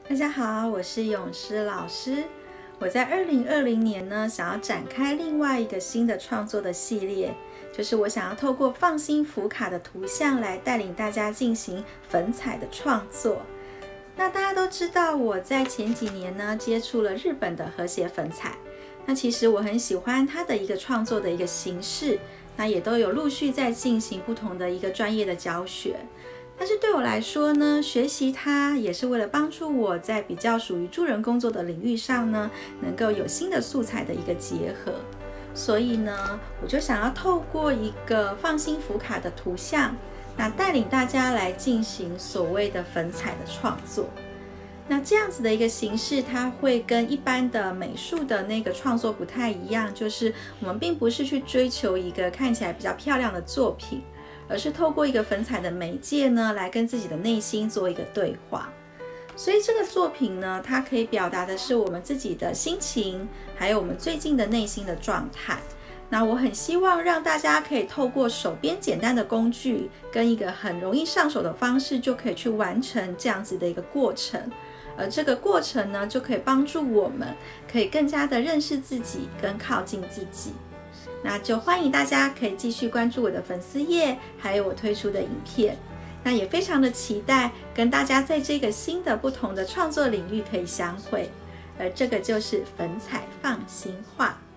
大家好，我是咏诗老师。我在2020年呢，想要展开另外一个新的创作的系列，就是我想要透过放心符卡的图像来带领大家进行粉彩的创作。那大家都知道，我在前几年呢接触了日本的和谐粉彩。那其实我很喜欢它的一个创作的一个形式，那也都有陆续在进行不同的一个专业的教学。但是对我来说呢，学习它也是为了帮助我在比较属于助人工作的领域上呢，能够有新的素材的一个结合。所以呢，我就想要透过一个放心符卡的图像，那带领大家来进行所谓的粉彩的创作。那这样子的一个形式，它会跟一般的美术的那个创作不太一样，就是我们并不是去追求一个看起来比较漂亮的作品，而是透过一个粉彩的媒介呢，来跟自己的内心做一个对话。所以这个作品呢，它可以表达的是我们自己的心情，还有我们最近的内心的状态。那我很希望让大家可以透过手边简单的工具，跟一个很容易上手的方式，就可以去完成这样子的一个过程。而这个过程呢，就可以帮助我们可以更加的认识自己，跟靠近自己。那就欢迎大家可以继续关注我的粉丝页，还有我推出的影片。那也非常的期待跟大家在这个新的不同的创作领域可以相会。而这个就是粉彩放心画。